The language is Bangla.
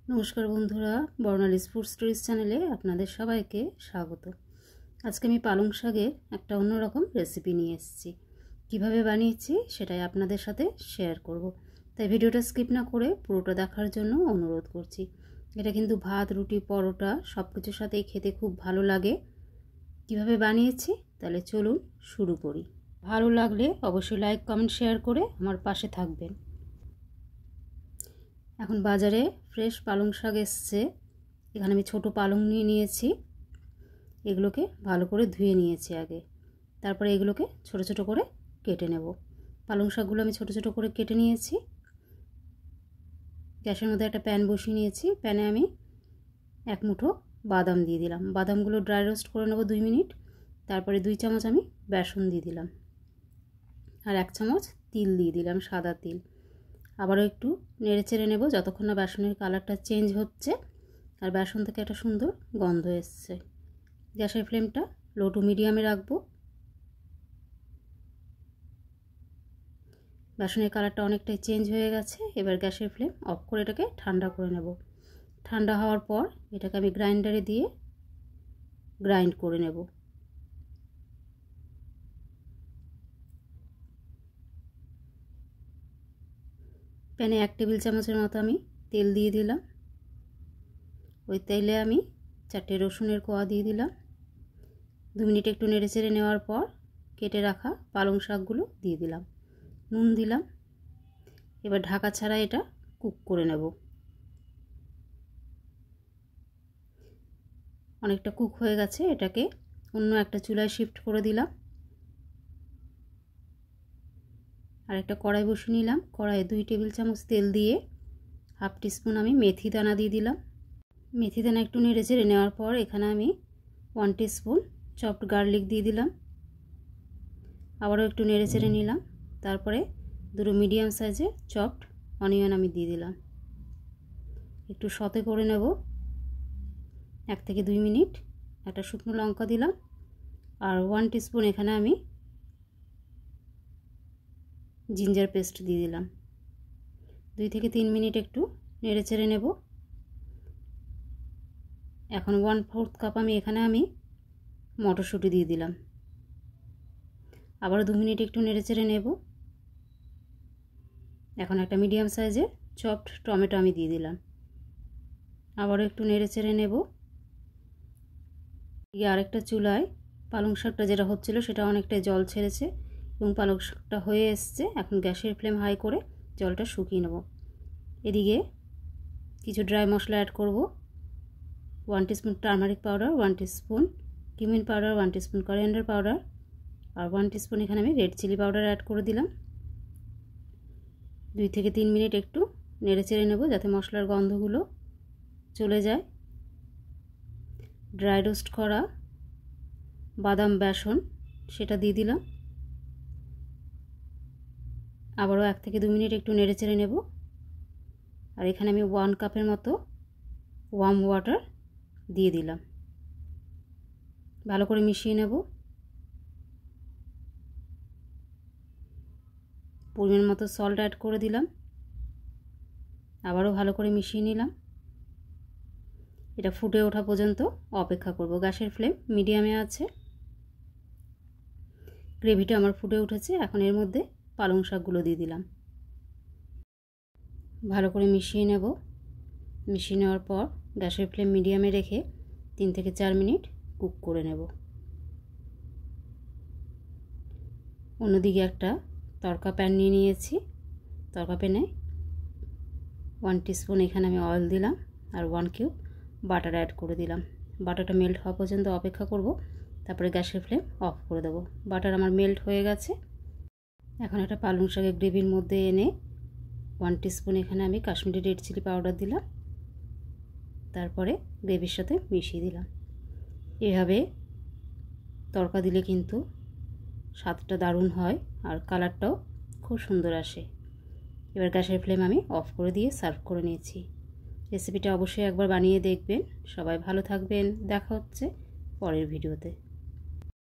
নমস্কার বন্ধুরা, বর্ণালীজ ফুড স্টোরিজ চ্যানেলে আপনাদের সবাইকে স্বাগত। আজকে আমি পালং শাকের একটা অন্যরকম রেসিপি নিয়ে এসেছি। কিভাবে বানিয়েছি সেটাই আপনাদের সাথে শেয়ার করব, তাই ভিডিওটা স্কিপ না করে পুরোটা দেখার জন্য অনুরোধ করছি। এটা কিন্তু ভাত, রুটি, পরোটা সব কিছুর সাথেই খেতে খুব ভালো লাগে। কিভাবে বানিয়েছি তাহলে চলুন শুরু করি। ভালো লাগলে অবশ্যই লাইক, কমেন্ট, শেয়ার করে আমার পাশে থাকবেন। এখন বাজারে ফ্রেশ পালং শাক এসছে। এখানে আমি ছোট পালং নিয়ে নিয়েছি। এগুলোকে ভালো করে ধুয়ে নিয়েছি আগে, তারপরে এগুলোকে ছোট ছোট করে কেটে নেব। পালং শাকগুলো আমি ছোট ছোট করে কেটে নিয়েছি। গ্যাসের মধ্যে একটা প্যান বসিয়ে নিয়েছি। প্যানে আমি এক মুঠো বাদাম দিয়ে দিলাম। বাদামগুলো ড্রাই রোস্ট করে নেব 2 মিনিট। তারপরে 2 চামচ আমি বেসন দিয়ে দিলাম, আর 1 চামচ তিল দিয়ে দিলাম, সাদা তিল। আবারও একটু নেড়ে চেড়ে নেব যতক্ষণ না বেসনের কালারটা চেঞ্জ হচ্ছে আর বেসন থেকে একটা সুন্দর গন্ধ এসছে। গ্যাসের ফ্লেমটা লো টু মিডিয়ামে রাখবো। বেসনের কালারটা অনেকটাই চেঞ্জ হয়ে গেছে। এবার গ্যাসের ফ্লেম অফ করে এটাকে ঠান্ডা করে নেব। ঠান্ডা হওয়ার পর এটাকে আমি গ্রাইন্ডারে দিয়ে গ্রাইন্ড করে নেব। প্যানে 1 টেবিল চামচের মতো আমি তেল দিয়ে দিলাম। ওই তেলে আমি 4টে রসুনের কোয়া দিয়ে দিলাম। 2 মিনিট একটু নেড়ে চেড়ে নেওয়ার পর কেটে রাখা পালং শাকগুলো দিয়ে দিলাম, নুন দিলাম। এবার ঢাকা ছাড়া এটা কুক করে নেব। অনেকটা কুক হয়ে গেছে, এটাকে অন্য একটা চুলায় শিফট করে দিলাম। আর একটা কড়াই বসিয়ে নিলাম। কড়াইয়ে 2 টেবিল চামচ তেল দিয়ে 1/2 টিস্পুন আমি মেথি দানা দিয়ে দিলাম। মেথি দানা একটু নেড়ে চেড়ে নেওয়ার পর এখানে আমি 1 টিস্পুন চপড গার্লিক দিয়ে দিলাম। আবারও একটু নেড়ে চেড়ে নিলাম। তারপরে 2 মিডিয়াম সাইজের চপড অনিয়ন আমি দিয়ে দিলাম। একটু সতে করে নেব 1 থেকে 2 মিনিট। একটা শুকনো লঙ্কা দিলাম, আর 1 টিস্পুন এখানে আমি জিঞ্জার পেস্ট দিয়ে দিলাম। 2 থেকে 3 মিনিট একটু নেড়ে চেড়ে নেব। এখন 1/4 কাপ আমি মটরশুঁটি দিয়ে দিলাম। আবার 2 মিনিট একটু নেড়ে চেড়ে নেব। এখন একটা মিডিয়াম সাইজের চপড টমেটো আমি দিয়ে দিলাম। আবারও একটু নেড়ে চেড়ে নেব। আরেকটা চুলায় পালং শাকটা যেটা হচ্ছিল সেটা অনেকটাই জল ছেড়েছে এবং পালং শাকটা হয়ে এসছে। এখন গ্যাসের ফ্লেম হাই করে জলটা শুকিয়ে নেব। এদিকে কিছু ড্রাই মশলা অ্যাড করব। 1 teaspoon turmeric powder, 1 teaspoon cumin powder, 1 teaspoon coriander powder, আর 1 টিস্পুন এখানে আমি রেড চিলি পাউডার অ্যাড করে দিলাম। 2 থেকে 3 মিনিট একটু নেড়ে চেড়ে নেব যাতে মশলার গন্ধগুলো চলে যায়। ড্রাই রোস্ট করা বাদাম বেসন সেটা দিয়ে দিলাম। আবারও 1 থেকে 2 মিনিট একটু নেড়ে চেড়ে নেব। আর এখানে আমি 1 কাপের মতো ওয়ার্ম ওয়াটার দিয়ে দিলাম। ভালো করে মিশিয়ে নেব। পরিমাণ মতো সল্ট অ্যাড করে দিলাম। আবারও ভালো করে মিশিয়ে নিলাম। এটা ফুটে ওঠা পর্যন্ত অপেক্ষা করব। গ্যাসের ফ্লেম মিডিয়ামে আছে। গ্রেভিটা আমার ফুটে উঠেছে। এখন এর মধ্যে পালং শাকগুলো দিয়ে দিলাম। ভালো করে মিশিয়ে নেব। মিশিয়ে নেওয়ার পর গ্যাসের ফ্লেম মিডিয়ামে রেখে 3 থেকে 4 মিনিট কুক করে নেব। অন্যদিকে একটা তড়কা প্যান নিয়ে নিয়েছি। তড়কা প্যানে 1 টিস্পুন এখানে আমি অয়েল দিলাম, আর 1 কিউব বাটার অ্যাড করে দিলাম। বাটারটা মেল্ট হওয়া পর্যন্ত অপেক্ষা করব, তারপরে গ্যাসের ফ্লেম অফ করে দেব। বাটার আমার মেল্ট হয়ে গেছে। এখন একটা পালং শাকের গ্রেভির মধ্যে এনে 1 টিস্পুন এখানে আমি কাশ্মীরি রেড চিলি পাউডার দিলাম। তারপরে গ্রেভির সাথে মিশিয়ে দিলাম। এভাবে তড়কা দিলে কিন্তু স্বাদটা দারুণ হয় আর কালারটাও খুব সুন্দর আসে। এবার গ্যাসের ফ্লেম আমি অফ করে দিয়ে সার্ভ করে নিয়েছি। রেসিপিটা অবশ্যই একবার বানিয়ে দেখবেন। সবাই ভালো থাকবেন। দেখা হচ্ছে পরের ভিডিওতে।